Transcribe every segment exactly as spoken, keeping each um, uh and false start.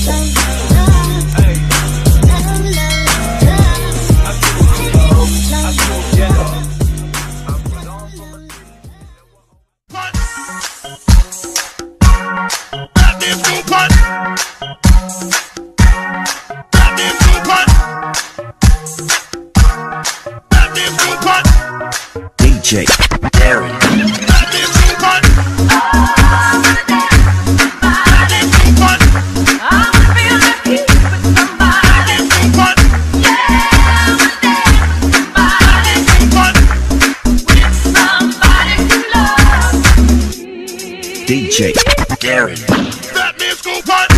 D J Darren. D J Darren. That means go punt.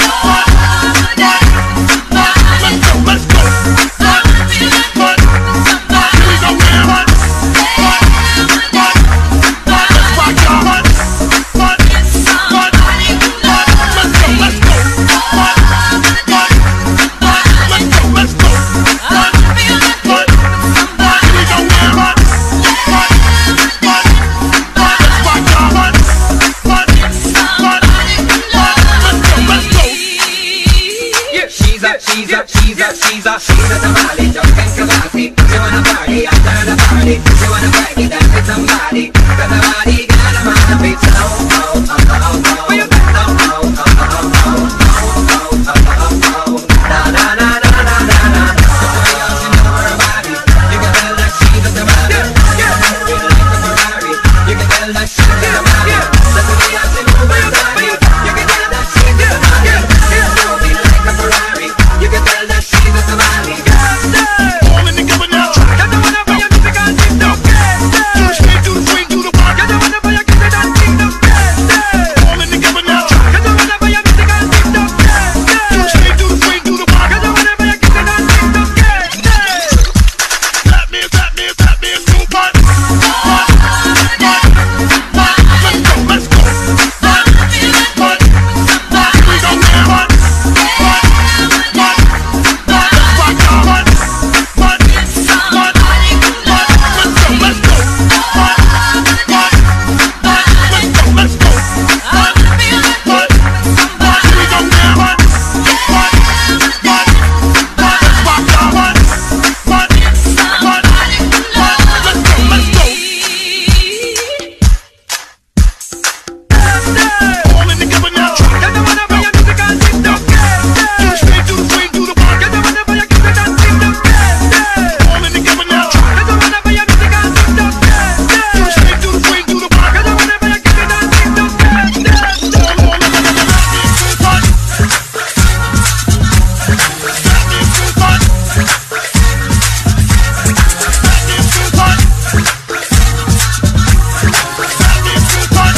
Let's go, let's go. Punt, punt. Here we go, man. Punt, punt, punt. Let's rock y'all. Punt, punt, punt, punt. Let's go, let's go. Punt, punt, punt. Let's go, let's go. Punt, punt, punt. Here we go, man. Punt, punt, punt, punt. Let's rock y'all. Punt, punt, punt, punt. Let's go, let's go. Yeah, she's a, she's a, she's a, she's a, she's a tamale, jumping kabasi. She wanna party after the party. She wanna break it down with somebody. Cause her body got a masterpiece. Oh, oh, oh, oh, oh. Where you at? Oh, oh, oh, oh, oh, oh, oh, oh, oh, oh. Na, na, na, na, na, na, na. Everybody else in her body. You can tell that she's a tamale. Yeah, yeah. Feel like a Ferrari. You can tell that she's a tamale. That's the way I see her body. You can tell that she's a tamale. Moving like a Ferrari. You can tell that she's a tamale. All in together now. You don't wanna buy a music and sing no Do the straight, do the swing, do the rock. You don't wanna buy a music and sing no All in together now. You don't wanna buy a music and sing no Do the straight, do the swing, do the rock. You don't wanna buy a music and sing no That means, that means, that means go punt. Punt, punt, punt. Let's go, let's go. Punt, punt, punt. Here we go now. Punt, punt, punt, punt. Let's rock y'all. Punt, punt, punt, punt. Let's go, let's go. Punt, punt, punt. Let's go, let's go. Punt, punt, punt. Here we go now. Punt, punt, punt, punt. Let's rock y'all. Punt, punt, punt, punt. Let's go, let's go. All in together now. You don't wanna buy a music and sing no Do the straight, do the swing, do the rock. You don't wanna buy a music and sing no All in together now. You don't wanna buy a music and sing no Do the straight, do the swing, do the rock. You don't wanna buy a music and sing no All, all in together. That means go punt. That means go punt. That means go punt. That means go punt.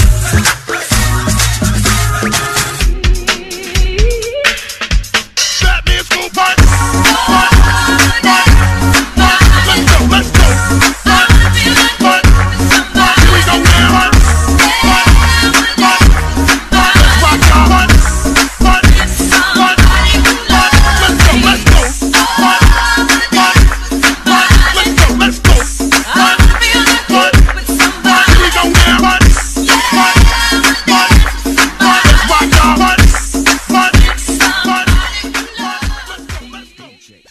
That means go punt. Punt, punt, punt. Let's go, let's go. Punt, punt, punt. Here we go now. Punt, punt, punt, punt. Let's rock y'all. Punt, punt, punt, punt. Let's go, let's go. Punt, punt, punt. Let's go, let's go. Punt, punt, punt. Here we go now. Punt, punt, punt, punt. Let's rock y'all. Punt, punt, punt, punt. Let's go, let's go.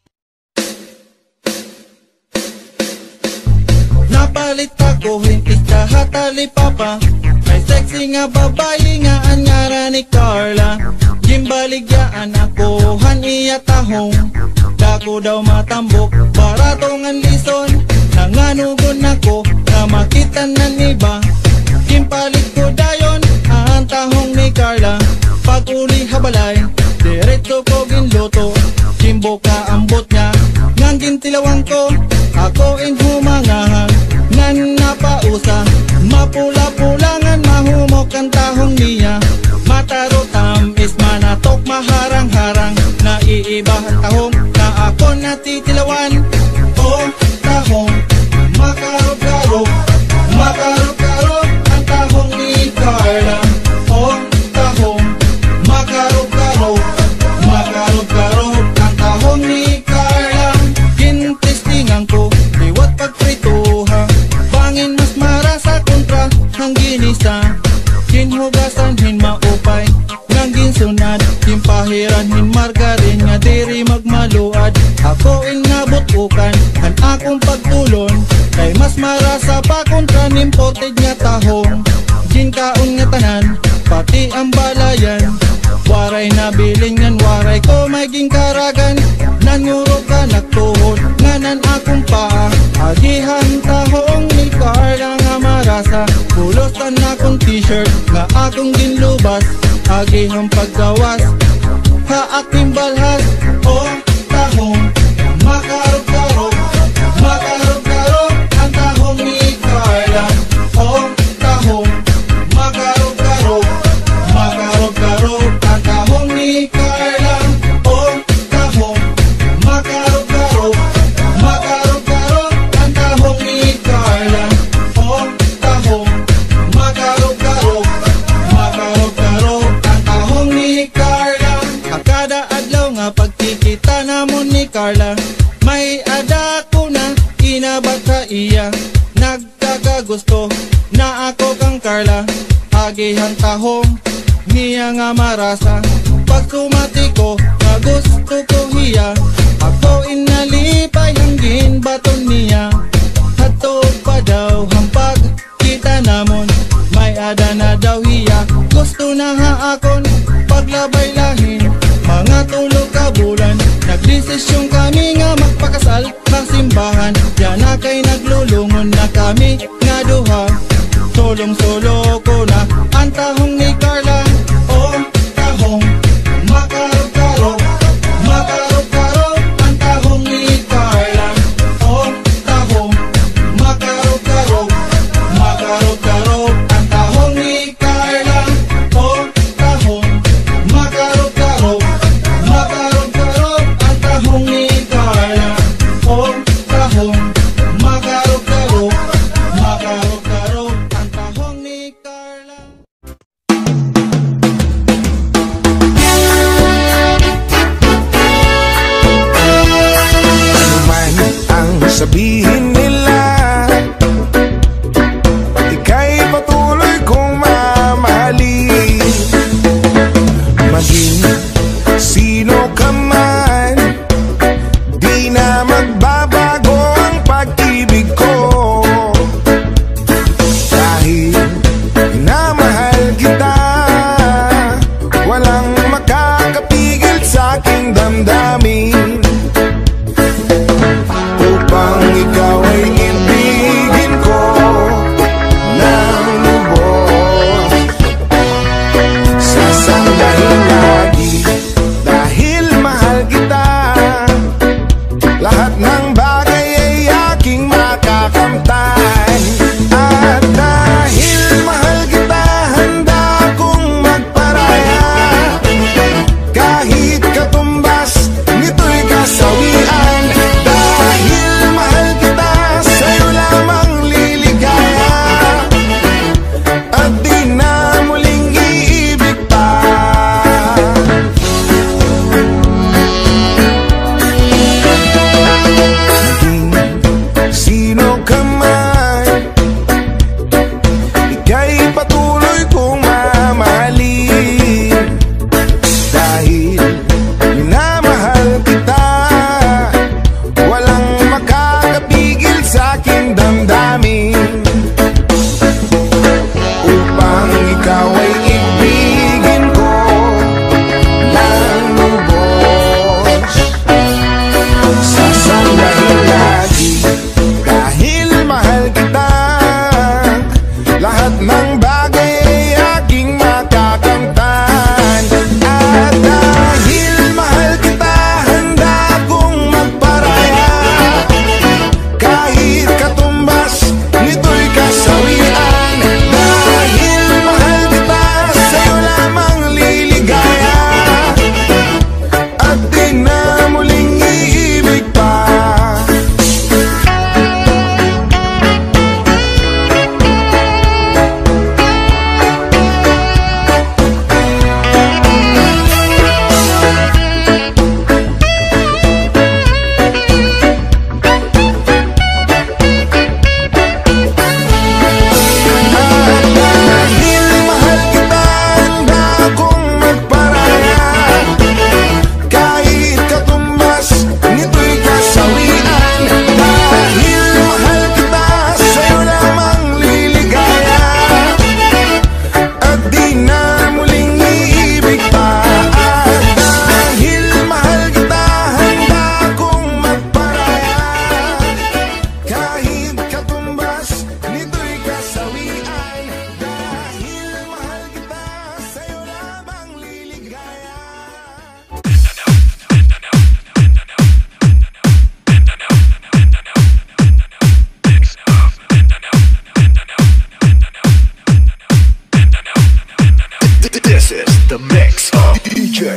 Napalit ako, hindi ka hatali papa. May sexy nga babae nga ang ngara ni Carla. Gimbaligyaan ako, haniya tahong. Dako daw matambok, baratong ang lison. Nanganugon ako, na makita ng iba. Gimpalit ko dayon, ang tahong ni Carla. Pag uli habalay, diretso ko ginluto. Kimbo ka ambot niya, ngang gintilawang ko. Ako in humangahang, nan napausa. Mapula-pulangan, mahumok ang tahong niya. Matarotam is manatok, maharang-harang. Naiiba ang tahong, na ako natitilawan. Oh, tahong, makarog-karog. Makarog-karog ang tahong ni Carla. Oh, tahong, makarog-karog. Makarog-karog ang tahong ni Carla. Gintistingan ko, liwat pagprituha. Bangin mas marasa kontra ang ginisa. Kinhugasan hin maupay, nang ginsunad. Kimpahiranhin margarin nga diri magmaluad. Ako ingabot ukan kan akong pagtulon, kay mas marasa pa kontra nimported nga tahong. Ginkaon nga tanan, pati ang balayan. Waray nabiling nan waray ko may gingkaragan. Nanguro ka nagtuhod nganan akong paa. Agihan tahong ni Carla nga marasa. Pulosan akong t-shirt nga akong ginlubas. Agihang paggawas ha aking balhas. O tahong makarog-karog, makarog-karog ang tahong ni Carla. O tahong makarog-karog, makarog-karog ang tahong ni Carla. O tahong makarog-karog, makarog-karog ang tahong ni Carla. O tahong makarog-karog, makarog-karog ang tahong ni Carla. Kada adlaw nga pagkikita namon ni Carla, may ada ko na inabag ka iya. Nagkakagusto na ako kang Carla. Agihang tahong niya nga marasa. Pag sumati ko nga gusto ko hiya, ako inalipay hanggin baton niya. Hato pa daw hampag kita namon, may ada na daw hiya. Gusto na ha akon paglabay lahin. Mga tulog ka bulan, nagdesisyon kami nga magpakasal sa simbahan. Yan na kay naglulungon na kami nga duha. Solong-solo ko na ang tahong ni Carla. O tahong makarog-karog, makarog-karog ang tahong ni Carla. O tahong makarog-karog, makarog-karog ang tahong ni Carla. O tahong makarog-karog, makarog-karog ang tahong ni Carla. O tahong makarog-karog, makarog-karog ang tahong ni Carla.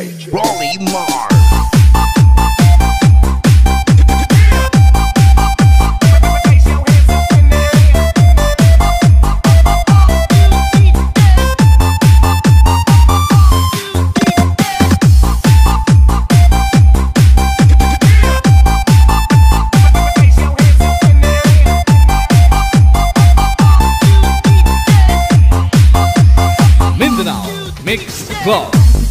J Rolly Mar. Mindanao Mix Club.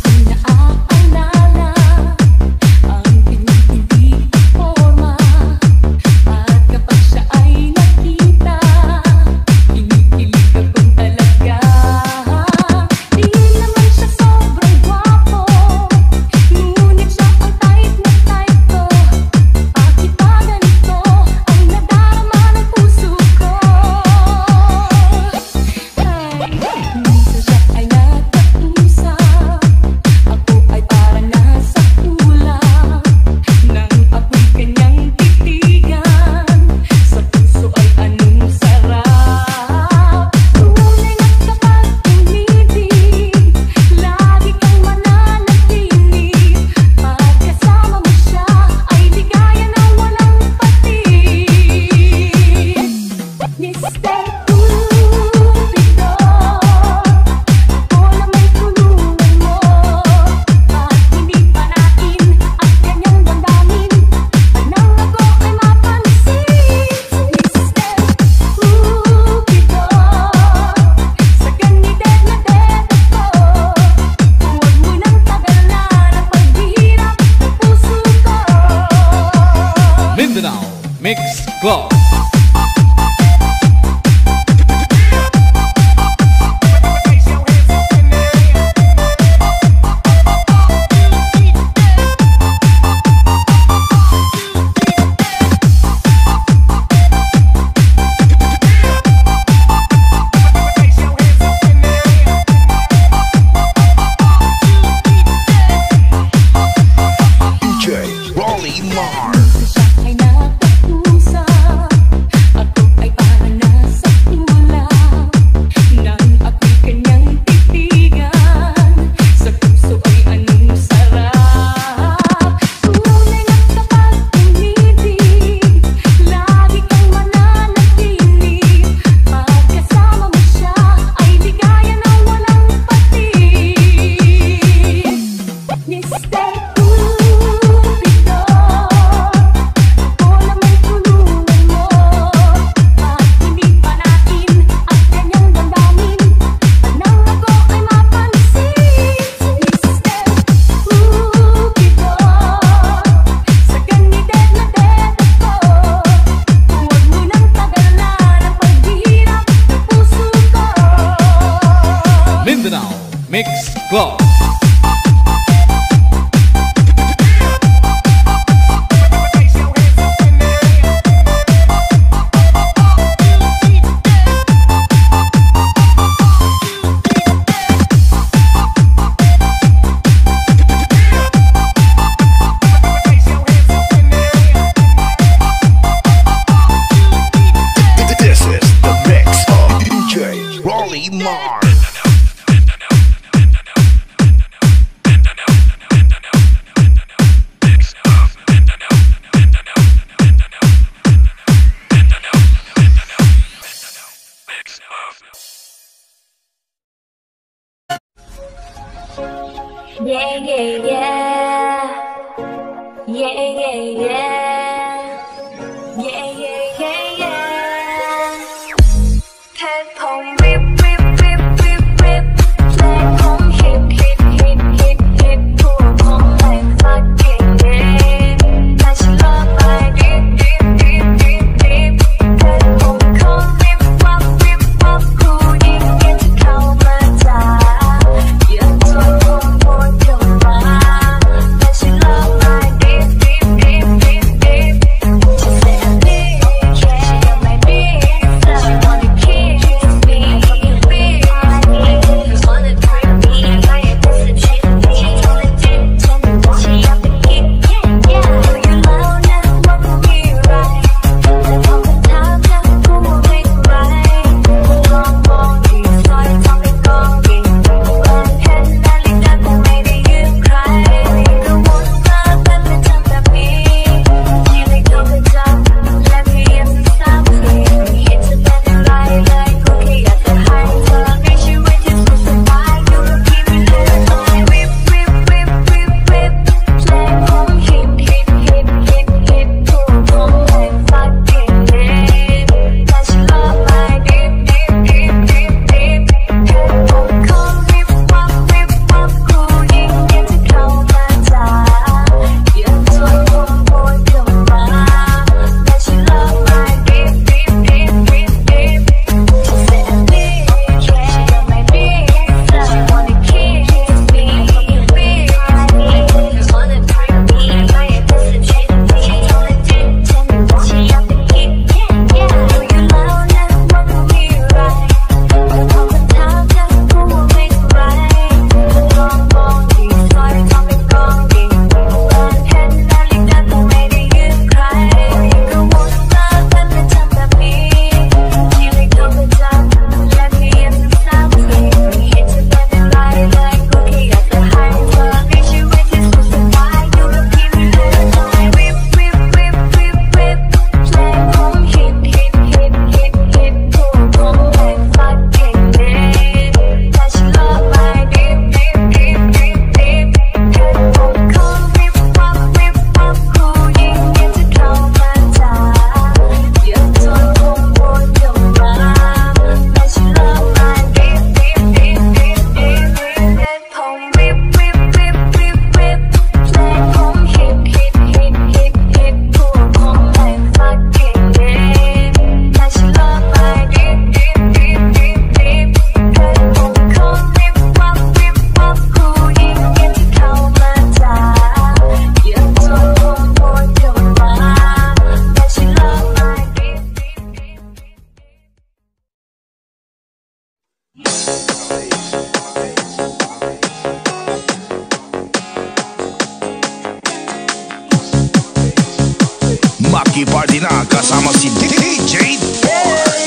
Mix Club. D J Rolly Mar. Mindanao Mix Club. This is the mix of D J Rolly Mar. Yeah, yeah, yeah. Yeah, yeah, yeah. Yeah, yeah, yeah, yeah. Take home, rip, rip, rip, rip, rip. Take home, hip, hip, hip, hip, hip. Pull home like fucking yeah. 다시 love like dip, dip, dip, dip, dip. Take home, come, rip, wop, rip, wop. 우리에게 가오마자. Yeah, don't want your mind. 다시 love like dip, dip, dip, dip, Funky party na kasama si D J Thor.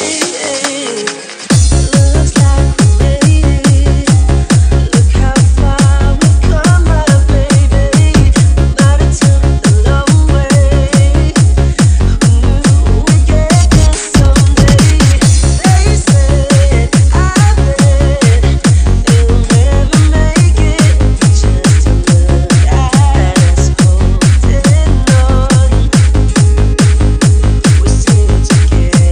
We're still together.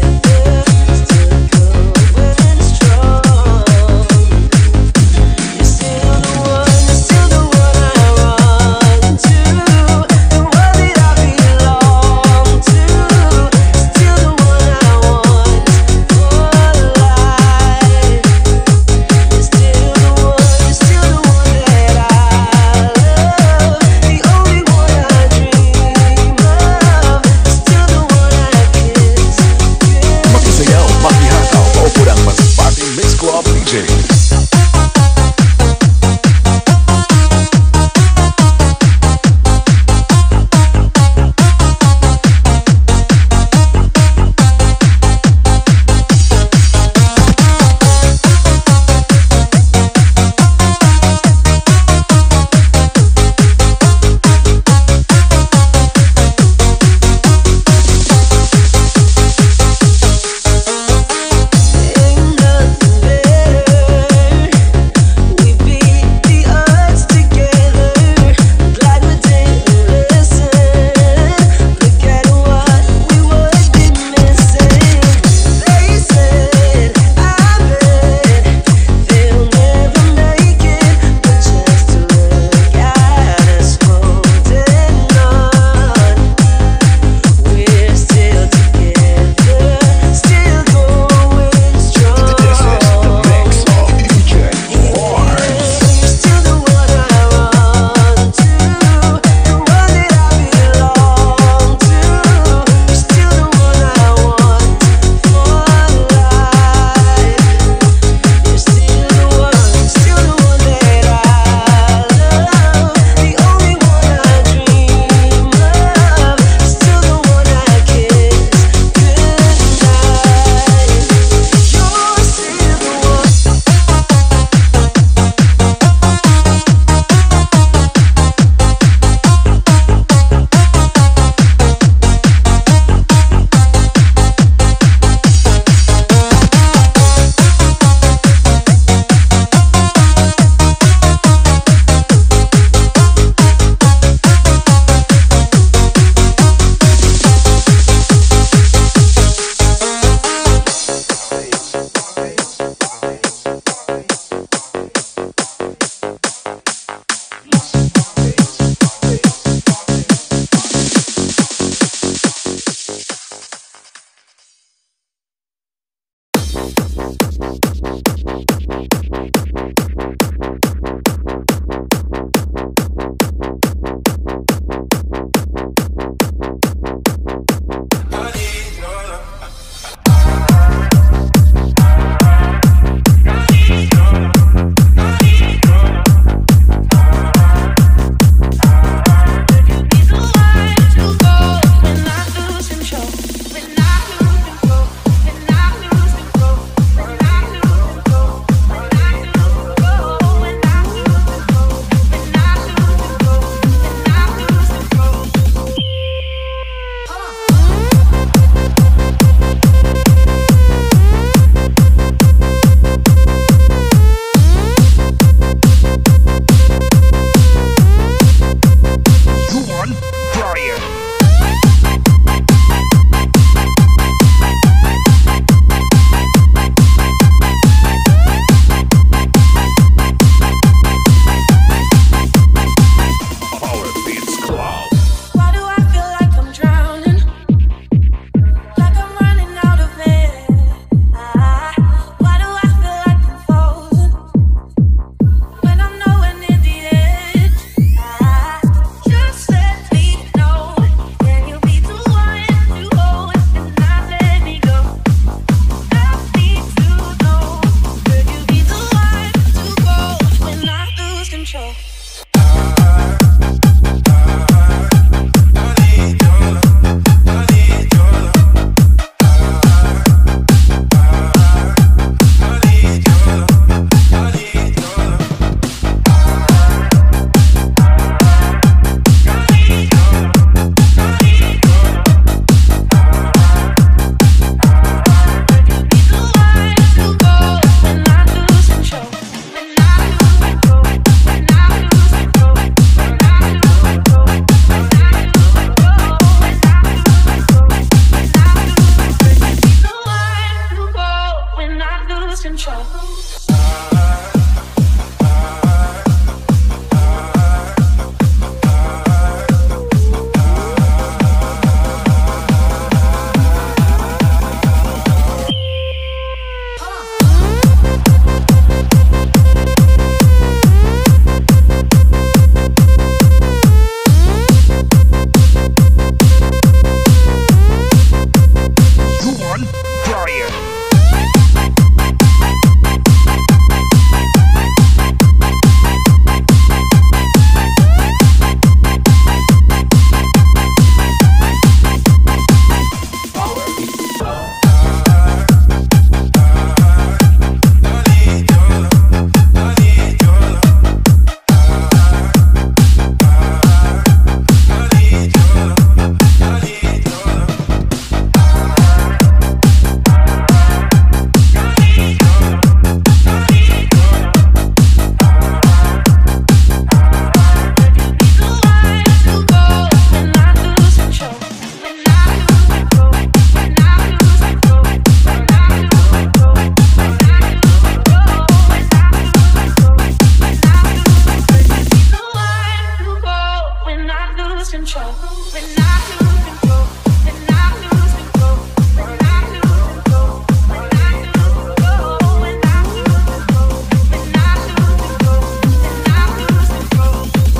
control. When I lose control. When I lose control. When I lose control. When I lose control. When I lose control. When I lose control. When I lose control.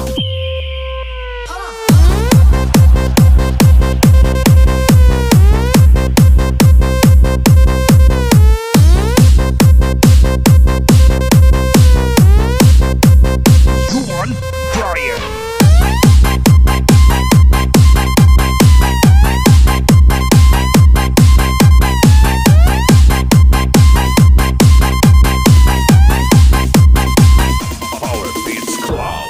You on fire. Power Beats Club.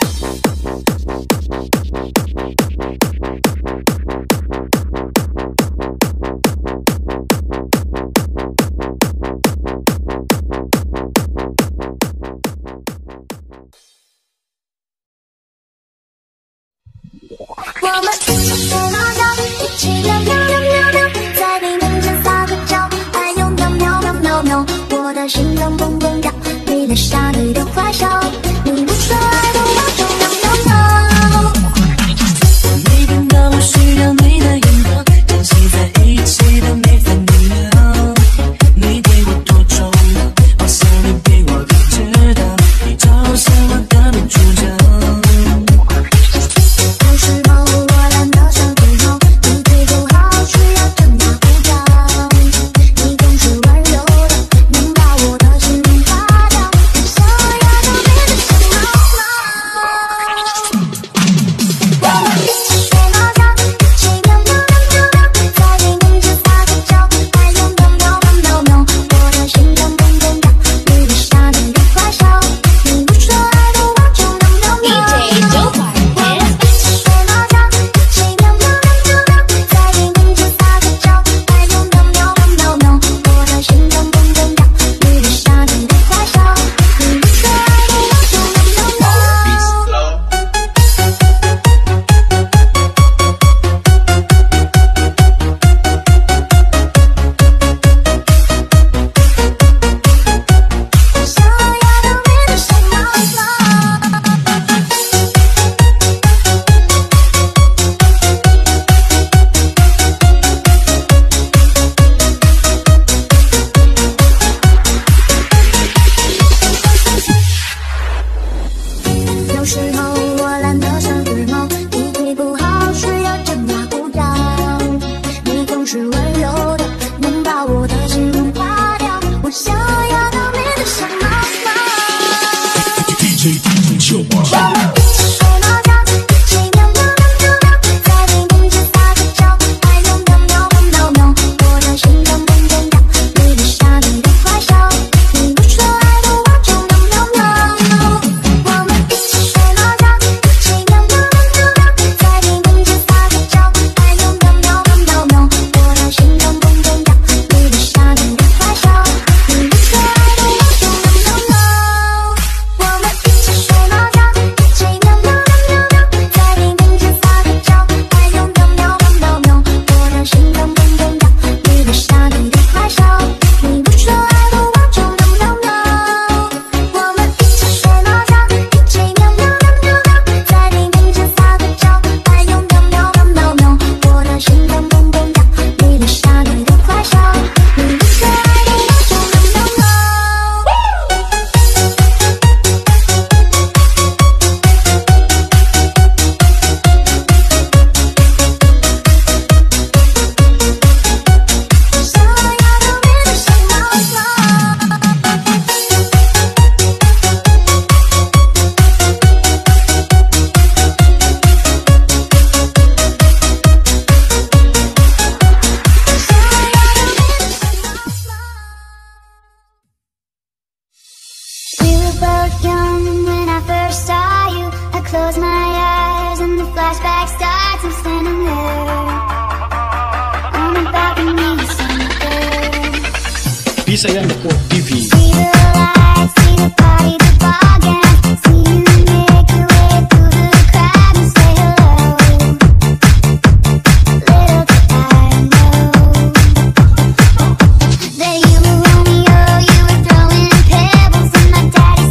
Bisayang.co T V.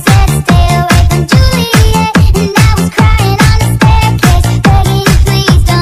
Please don't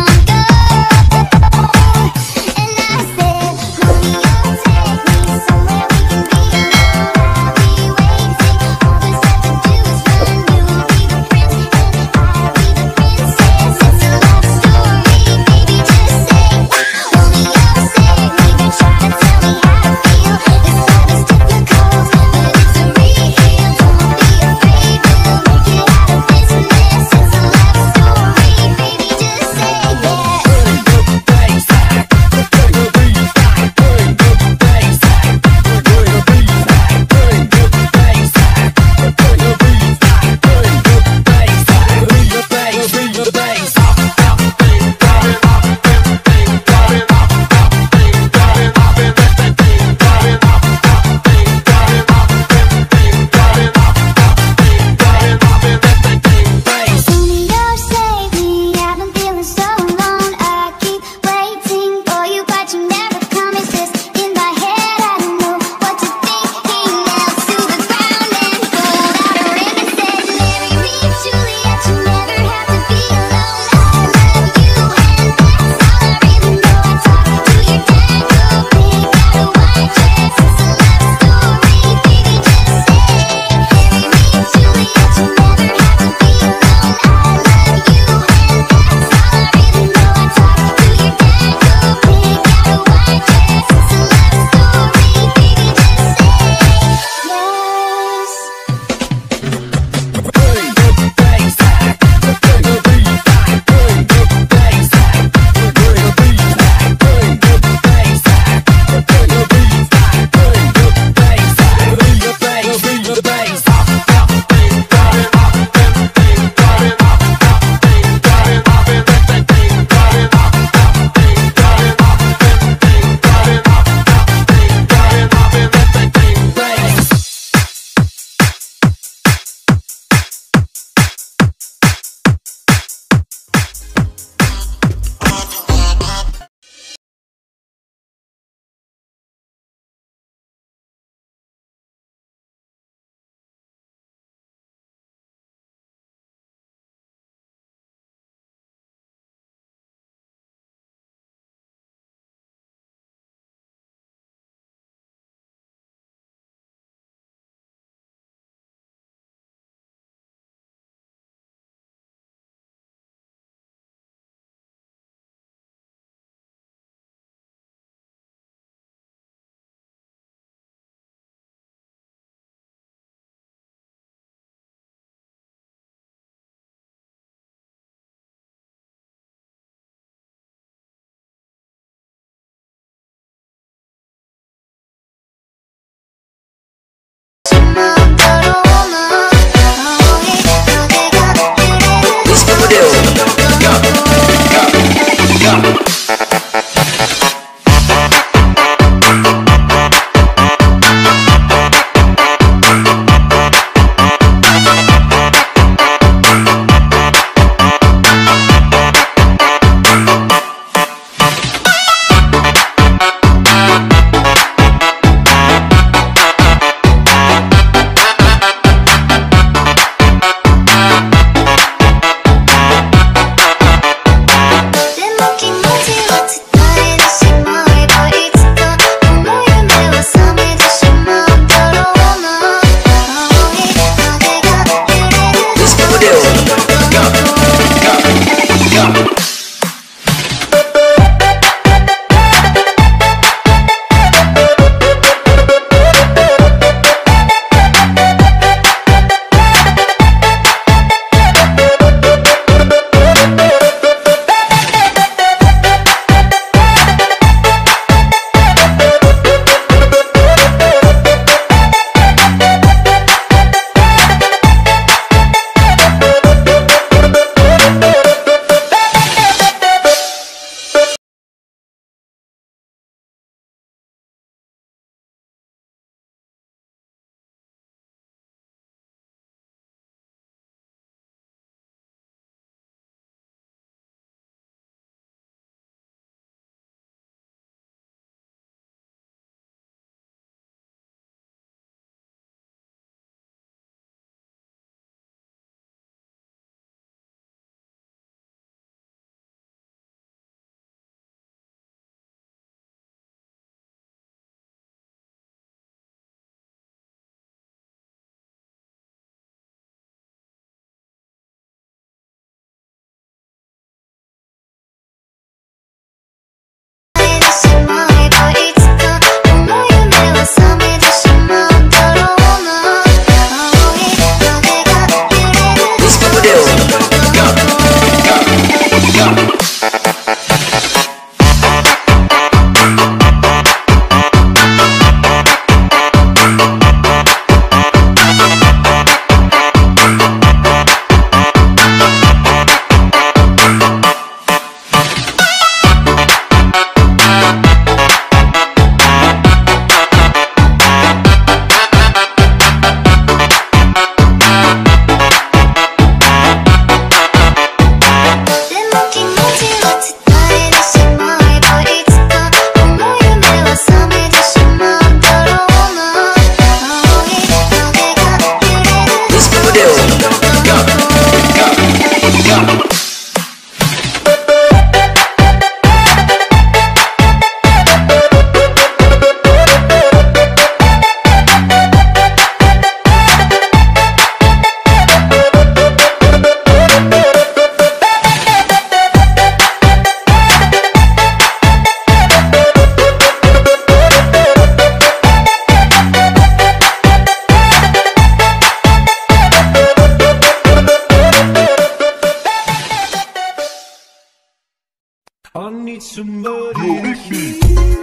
I need somebody to hear,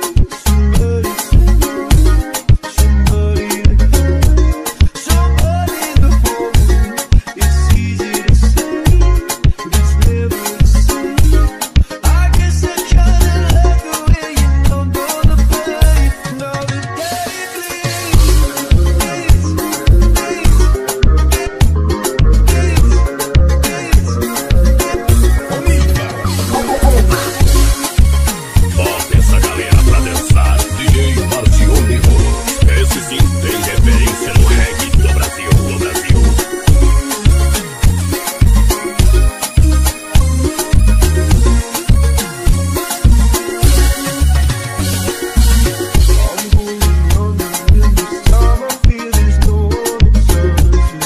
somebody, somebody to hold, somebody to hold. It's easy to say, but it's never the same. I guess I kinda like the way you don't know the play. Now the day bleeds, bleeds, Bota essa galera pra dançar, D J Marcione Roots. Esse sim tem referência no reggae do Brasil, do Brasil. I'm going on and this time I feel there's no one observes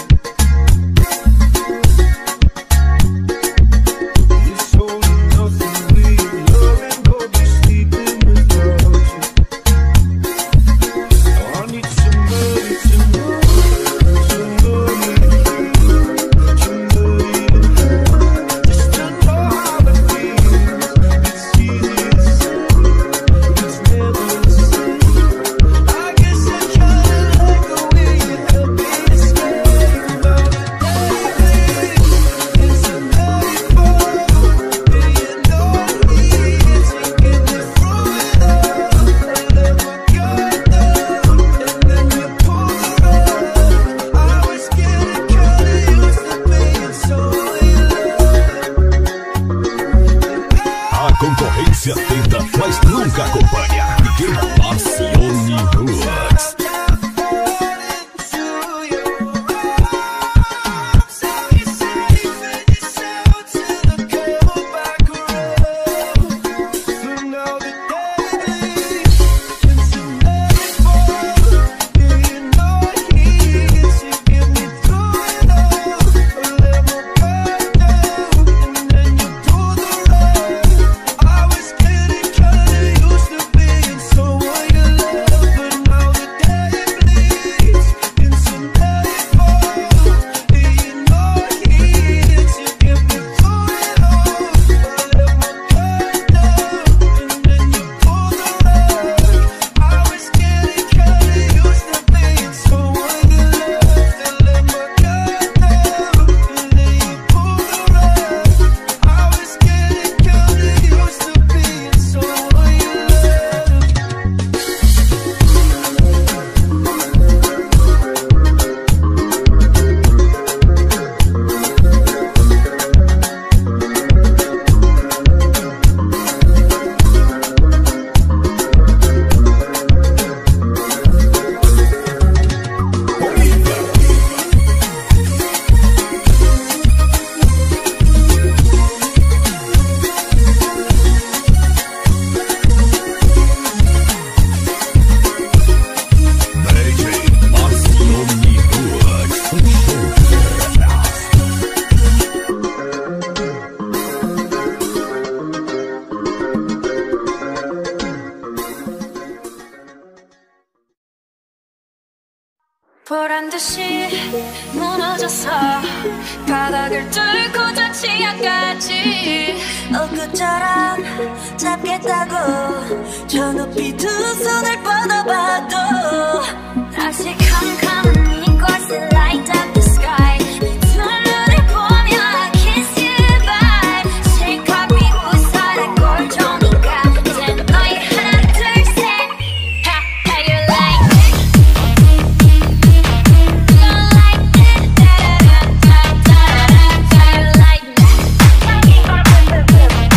you. It's only nothing we love and go be sleeping without you. I need somebody to know, somebody to hear, somebody to hold, just to know how it feels. It's easy to say, but it's never the same. I guess I kinda like the way you help me escape. Now the day bleeds, it's a nightfall, and you know it is. You get me through it all, and then we got down, and then you pulled the rug. I was getting kinda used to being so in A concorrência tenta, mas nunca acompanha. D J Marcione Roots. Pull the 보란듯이 무너져서 바닥을 뚫고 저 지하까지 엊그처럼 잡겠다고 저 높이 두 손을 뻗어봐도 다시 캄캄한 이곳에 light up the sky 두 눈을 보며 I kiss you goodbye 실컷 비웃어라 꼴종이가 이제 너희 하나 둘셋 How, how you like it? You like it? Da-da-da-da-da-da-da. How you like that? How you like that?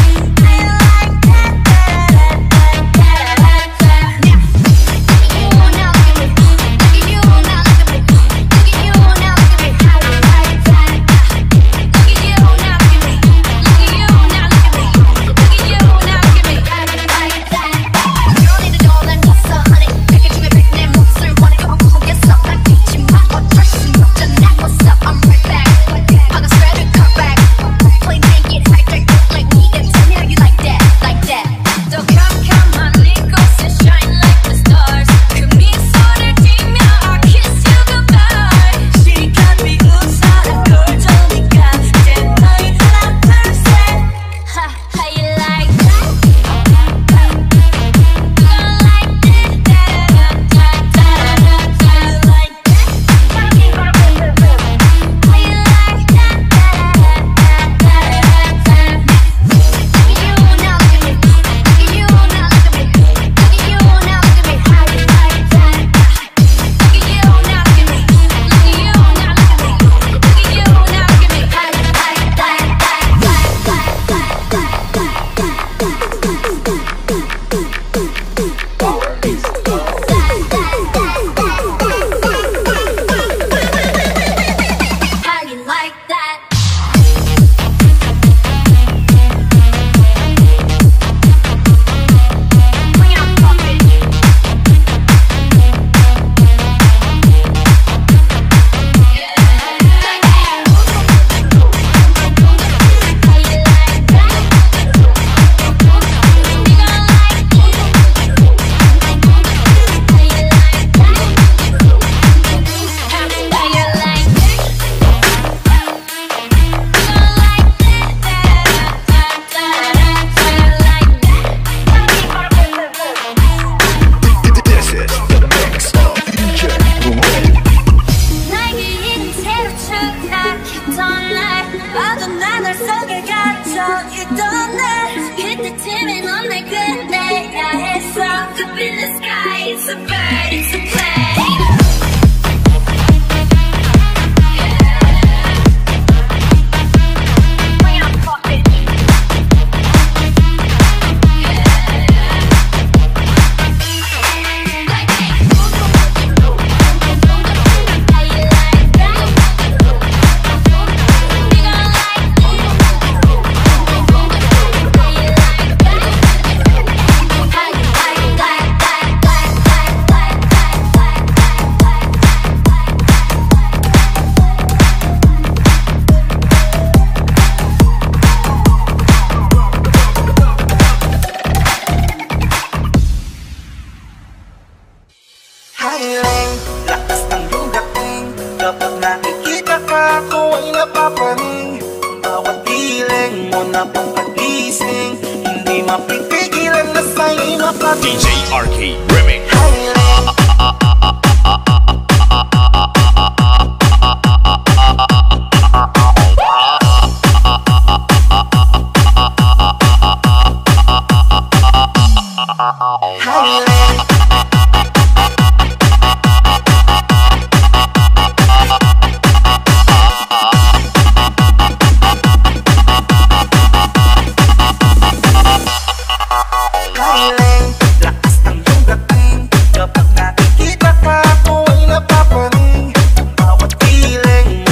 Da-da-da-da-da-da-da. You now look at me. Look at you now look at me. Look at you now look at me. How you like that? Look at you now look at me. Look at you now look at me. Look at you now look at me. How you like that? Girl need a doll and what's up, honey? 느껴지게 내 몫을 원해 결국 보겠어. 난 잊지 마. 어쩔 수 없잖아. What's up? I'm right back. 방금 spread it, cut back. Play naked, hijack, look like me. And tell me how you like that, like that. 더 캄캄한 이곳에 shine like the stars. 그 미소를 띠며 I kiss you goodbye. 실컷 비웃어라 꼴종이가 이제 너희 하나 둘셋 Ha, how you like that? You like it? Da-da-da-da-da-da. How you like that? How you like that? How you like that? Bring it on, pop it. This is the mix of D J Roy. 나에게 이른 새로 추락했던 날 봐도 난 널 속에 갇혀 있던 날 그때쯤에 넌 날 끝내야 했어 Up in the sky, it's a bird, it's a plane Bring it on, pop it. How you like that? You gon' like it? How you like that? How you like that? That, that, that, that, Hiling, lakas ng iyong dating Kapag nakikita ka, ako ay napapaning Ang bawat piling mo na pang pagising Hindi mapipigilan na sa'yo'y D mapatingin J R K Remix. Hiling, hiling Hiling, lakas ng iyong dating Kapag nakikita ka, ako ay napapaning Ang bawat piling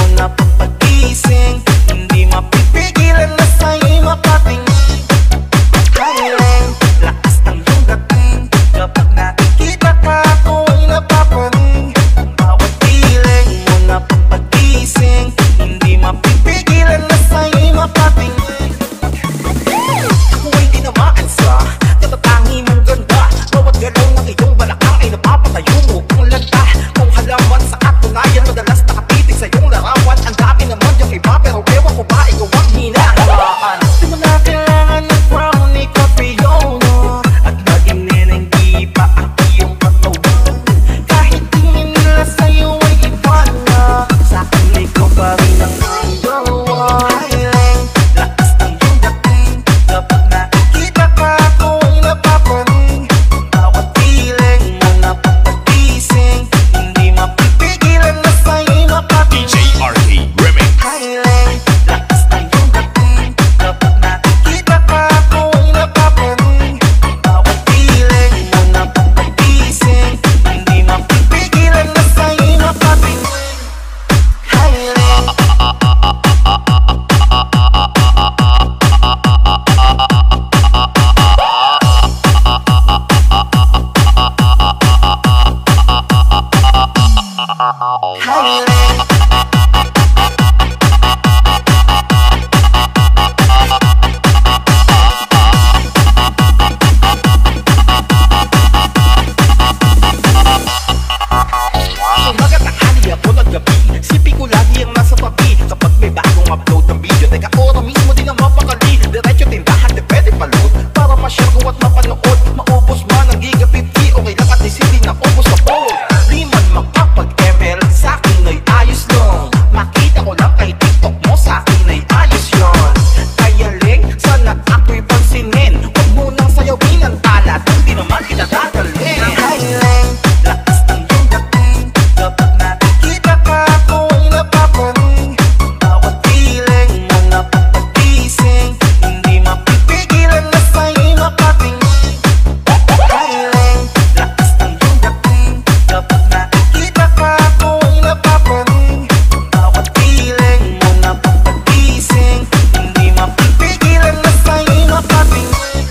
pansinin. Huwag mo nang sayawin ang talat, hindi naman kita dadalhin. Highline, lakas ng iyong dating. Kapag nakikita ka, ako'y napapaning. Bawat piling mo napapagising, hindi mapipigilan na sa'yo'y makatingin. Highline, lakas ng iyong dating. Kapag nakikita ka, ako'y napapaning. Bawat piling mo napapagising, hindi mapipigilan na sa'yo'y makatingin.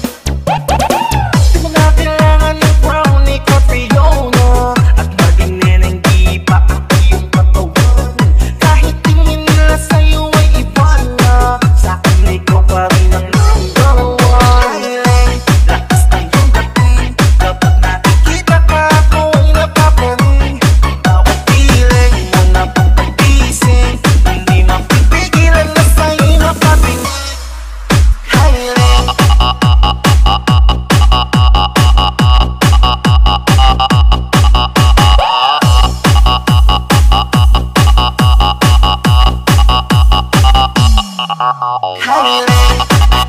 Di mo na kailangan ng brownie Catriona at maging neneng di pa ang iyong katawan. Kahit tingin nila sa'yo ay iba na, sa'kin ikaw pa rin ang number one. Highline, lakas ng iyong dating. Kapag nakikita ka, ako'y napapaning. Bawat piling mo napapagising, hindi mapipigilan na sa'yo'y makatingin. Highline. Highline.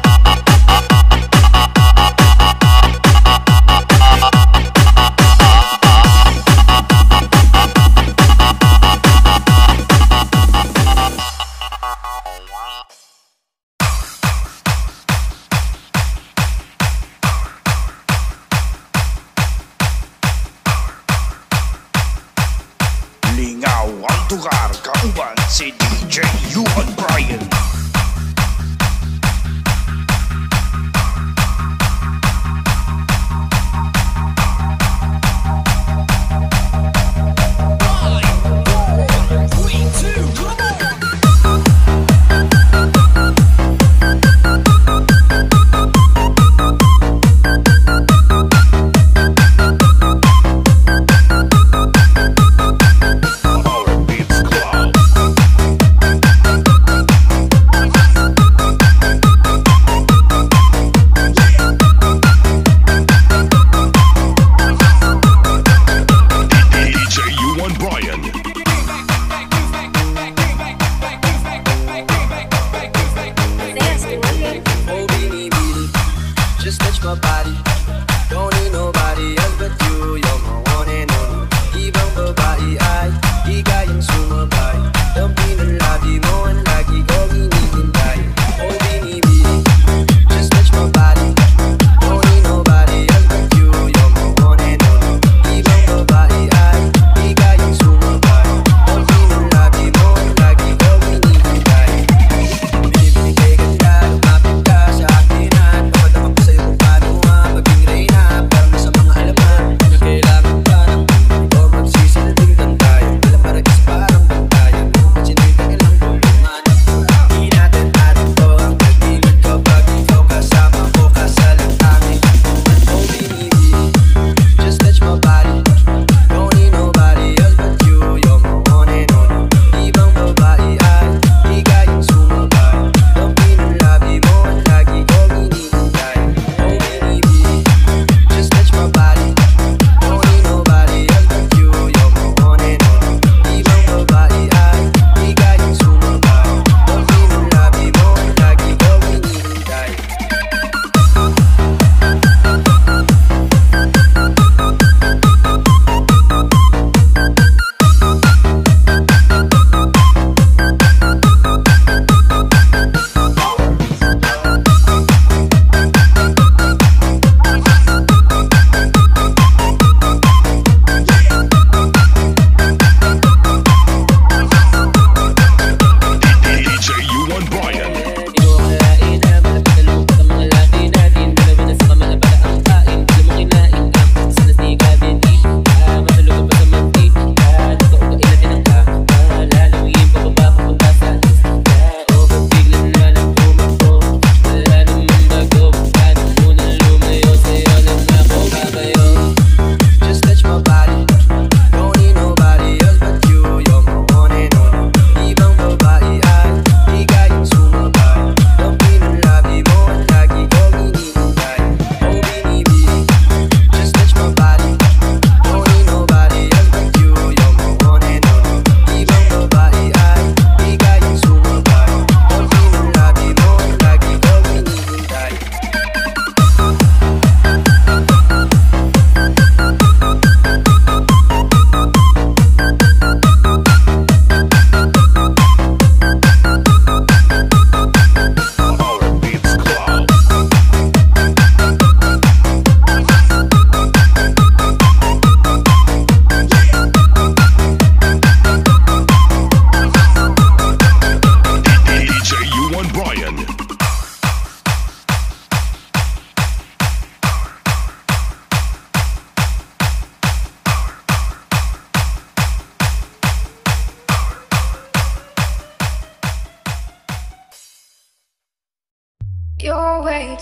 Lingaw ang lugar, kauban si D J Yuan Brian. Power Beats Club. D J Yuan Brian. Oh, beanie, beanie, just touch my body. Don't need nobody else but you. You're my one and only. Ibang babae ay di kayang sumabay. Dampi ng labi mo ang lagi kong hinihintay. Oh, beanie, beanie, just touch my body. Don't need nobody else but you. You're my one and only. Ibang babae ay di kayang sumabay. Dampi ng labi mo ang lagi kong hinihintay. Binibigay ka nila, lumapit ka sa akin. Napadama ko sa'yo kung paano nga mag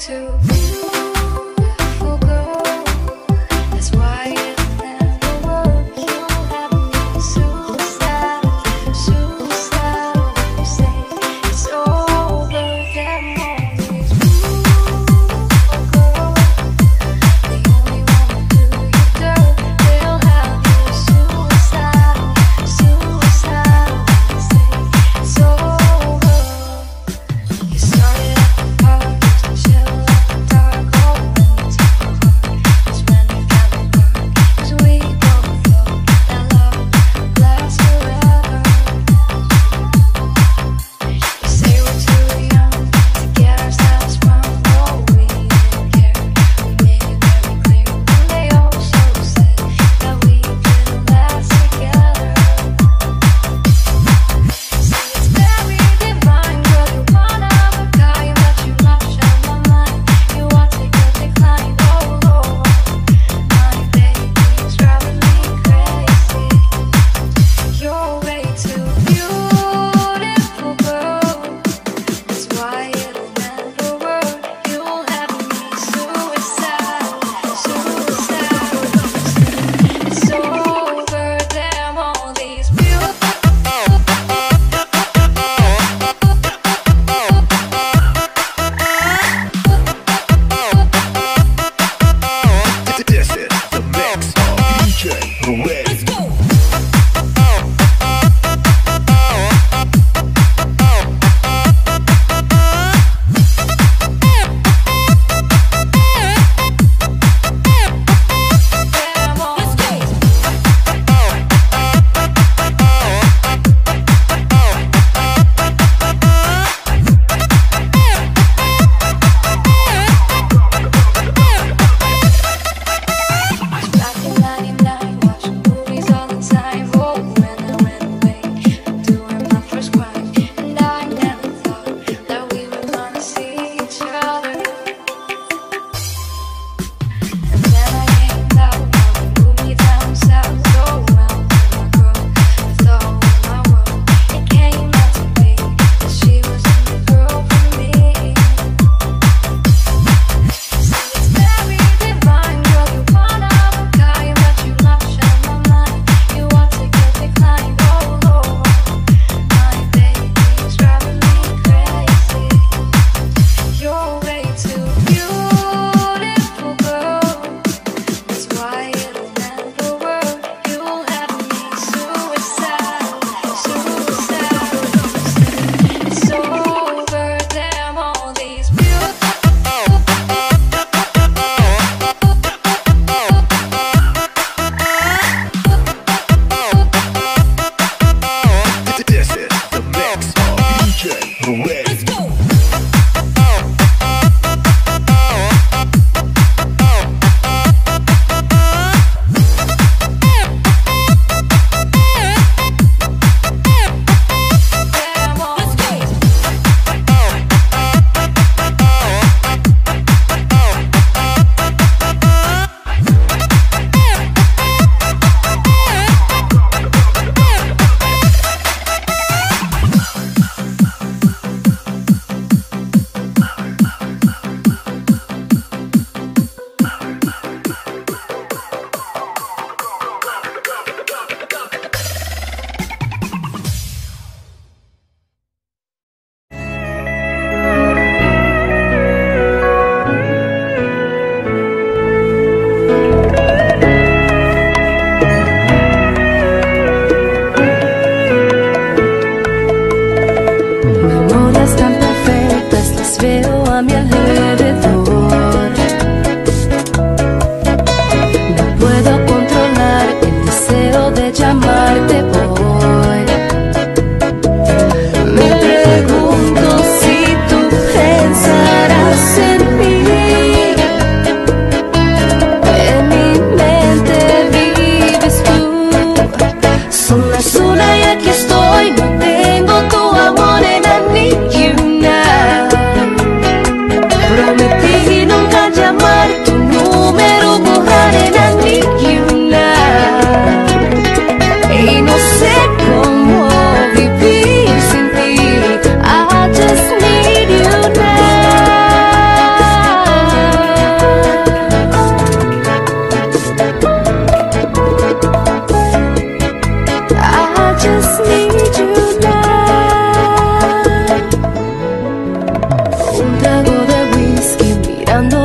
I just need you now.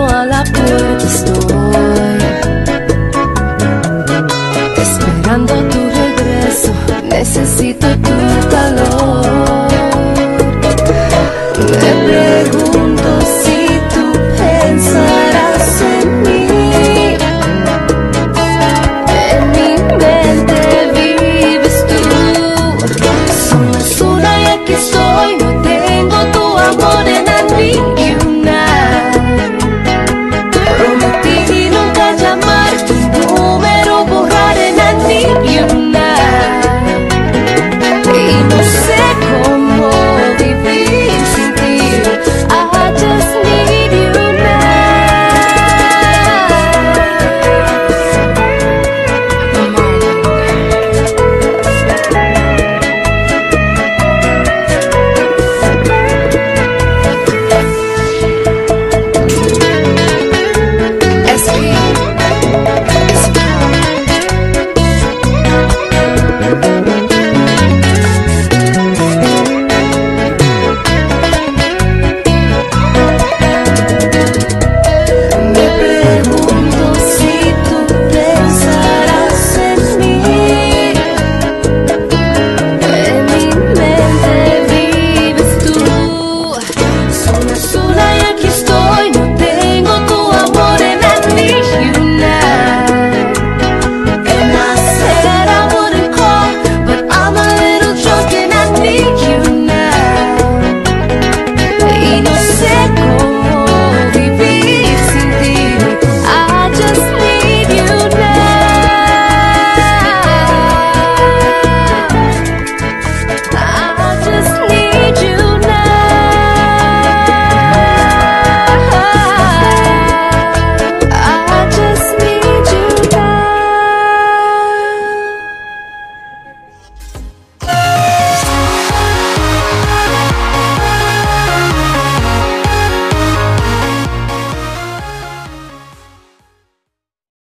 a la puerta estoy, esperando tu regreso. Necesito